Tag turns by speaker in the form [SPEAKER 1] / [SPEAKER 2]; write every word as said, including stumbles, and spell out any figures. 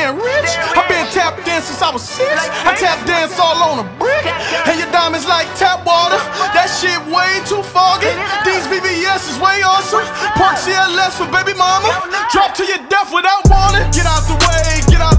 [SPEAKER 1] being rich. I've been tap dancing since I was six. I tap dance all on a brick. And your diamonds like tap water. That shit way too foggy. These V V S is way awesome. Park C L S for baby mama. Drop to your death without warning. Get out the way, get out